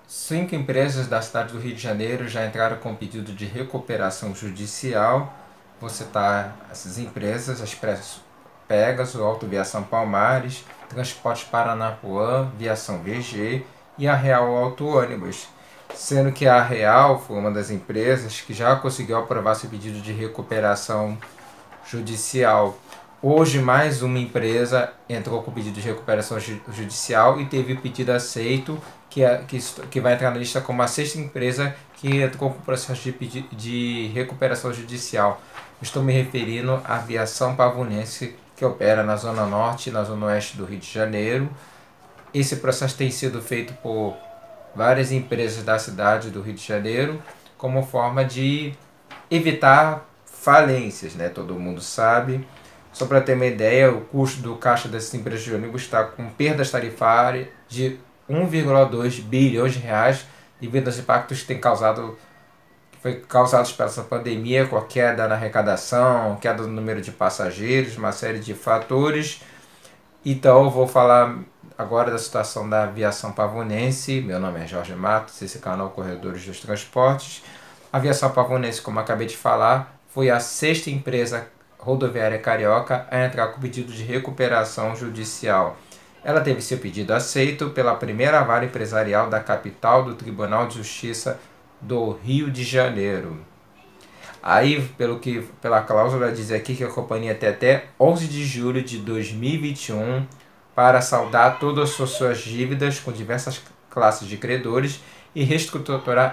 5 empresas da cidade do Rio de Janeiro já entraram com pedido de recuperação judicial. Vou citar essas empresas: a Expresso Pegasus, Autoviação Palmares, Transportes Paranapuã, Viação VG e a Real Auto Ônibus. Sendo que a Real foi uma das empresas que já conseguiu aprovar seu pedido de recuperação judicial. Hoje, mais uma empresa entrou com pedido de recuperação judicial e teve o pedido aceito, que vai entrar na lista como a sexta empresa que entrou com processo de recuperação judicial. Estou me referindo à Aviação Pavunense, que opera na Zona Norte e na Zona Oeste do Rio de Janeiro. Esse processo tem sido feito por várias empresas da cidade do Rio de Janeiro como forma de evitar falências, né? Todo mundo sabe. Só para ter uma ideia, o custo do caixa dessas empresas de ônibus está com perdas tarifárias de 1,2 bilhões de reais devido aos impactos que foi causados pela essa pandemia, com a queda na arrecadação, queda no número de passageiros, uma série de fatores. Então eu vou falar agora da situação da aviação pavunense. Meu nome é Jorge Matos, esse canal Corredores dos Transportes. A aviação pavunense, como acabei de falar, foi a sexta empresa rodoviária carioca a entrar com pedido de recuperação judicial. Ela teve seu pedido aceito pela primeira vara empresarial da capital do Tribunal de Justiça do Rio de Janeiro. Aí, pela cláusula, diz aqui que a companhia tem até 11 de julho de 2021 para saldar todas as suas dívidas com diversas classes de credores e reestruturar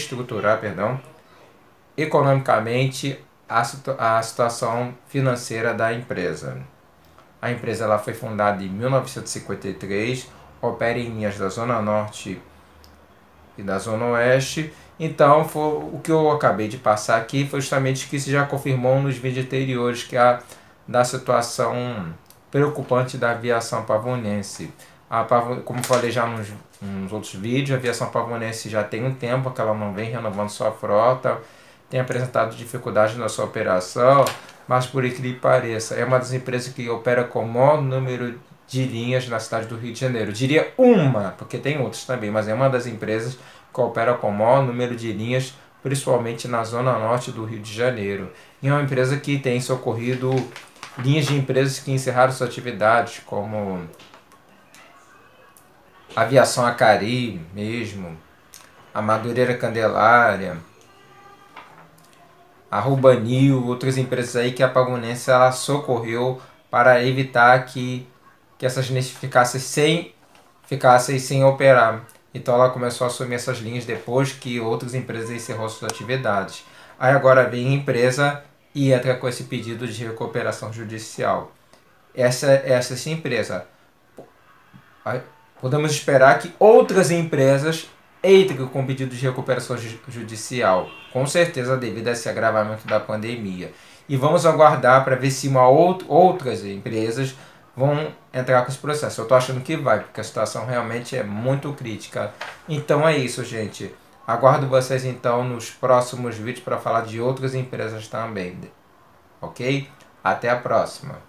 economicamente a situação financeira da empresa. A empresa ela foi fundada em 1953, opera em linhas da Zona Norte e da Zona Oeste. Então, o que eu acabei de passar aqui foi justamente o que se já confirmou nos vídeos anteriores, que é da situação preocupante da aviação pavunense. Como falei já nos outros vídeos, a aviação pavunense já tem um tempo que ela não vem renovando sua frota, tem apresentado dificuldades na sua operação, mas por incrível que pareça, é uma das empresas que opera com o maior número de linhas na cidade do Rio de Janeiro. Eu diria uma, porque tem outras também, mas é uma das empresas que opera com o maior número de linhas, principalmente na zona norte do Rio de Janeiro. E é uma empresa que tem socorrido linhas de empresas que encerraram suas atividades, como Aviação Acari mesmo, a Madureira Candelária, a Rubanil, outras empresas aí que a Pavunense ela socorreu para evitar que essas linhas ficassem sem operar. Então ela começou a assumir essas linhas depois que outras empresas encerraram suas atividades. Aí agora vem a empresa e entra com esse pedido de recuperação judicial. Essa empresa. Podemos esperar que outras empresas entrem com pedido de recuperação judicial, com certeza devido a esse agravamento da pandemia. E vamos aguardar para ver se outras empresas vão entrar com esse processo. Eu estou achando que vai, porque a situação realmente é muito crítica. Então é isso, gente. Aguardo vocês então nos próximos vídeos para falar de outras empresas também. Ok? Até a próxima.